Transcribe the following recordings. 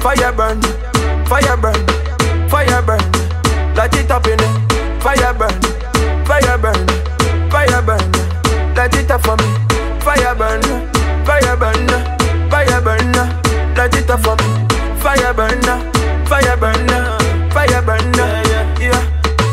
Fire burn, fire burn, fire burn. Light it up in it. Fire burn, fire burn, fire burn. Light it up for me. Fire burn, fire burn, fire burn. Light it up for me. Fire burn, fire burn, fire burn. Yeah.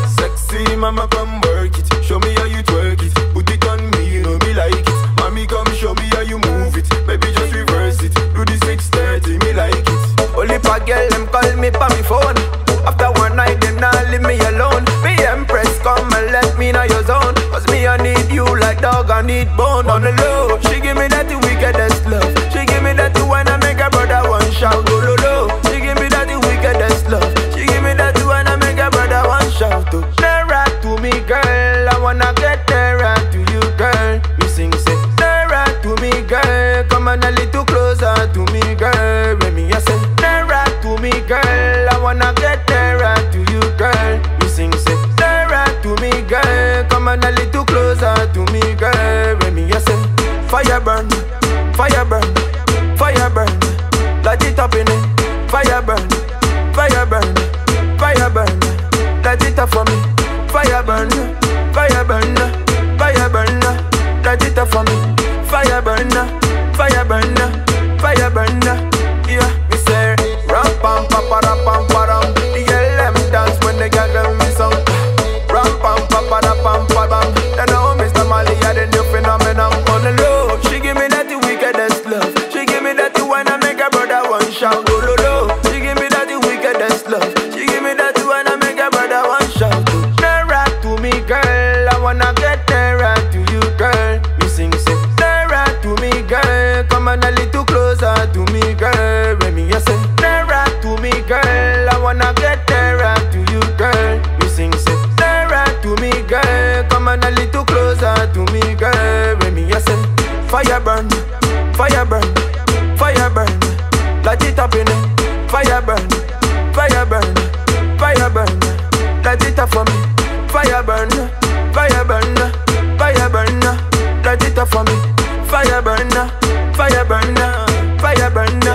Sexy mama, come work it. Show me how you twerk it. Put it on me, you know me like it. Mommy, come show me how you move it. Baby, just reverse it. Do the 630, me like it. Only for girl, them call me pa me phone. After one night, them not leave me alone. Me empress, come and let me know your zone. Cause me, I need you like dog, I need bone. On the low, she give me that the wickedest love. She give me that the one I make her brother one shout. Go low, low. She give me that the wickedest love. She give me that the one I make her brother one shout. Nearer to me, girl, I wanna get nearer to you, girl. We sing, say, nearer to me, girl. Come on a little closer to me, girl. When me, I say, nearer to me, girl. I wanna get nearer to you, girl. We sing, say, nearer to me, girl. Come on a little closer to me, girl. When me, I say, fire burn, fire burn, fire burn. Light it up in it. Fire burn, fire burn, fire burn. Light it up for me. Fire burn, fire burn, fire burn. Light it up for me. Fire burn, fire burn, fire burn. Yeah, me say, ram pam pam pam pam pam. The girl them dance when they got them me song. Ram pam pam pam pam pam. They know Mr. Mali had a new phenomenon on the low. She give me that the wickedest love. She give me that the one I make her brother one shout. Go low low. She give me that the wickedest love. She give me that the one I make her brother one shout. Nearer to me, girl. I wanna get nearer to you, girl. We sing, say, nearer to me, girl. Come on a little closer to me, girl. When me, I say, nearer to me, girl. I wanna get nearer to you, girl. We sing, say, nearer to me, girl. Come on a little closer to me, girl. When me, I say, fire burn, fire burn, fire burn. Light it up in it. Fire burn, fire burn, fire burn. Light it up for me. Fire burn, fire burn, fire burn. Light it up for me. Fire burn, fire burn, fire burn.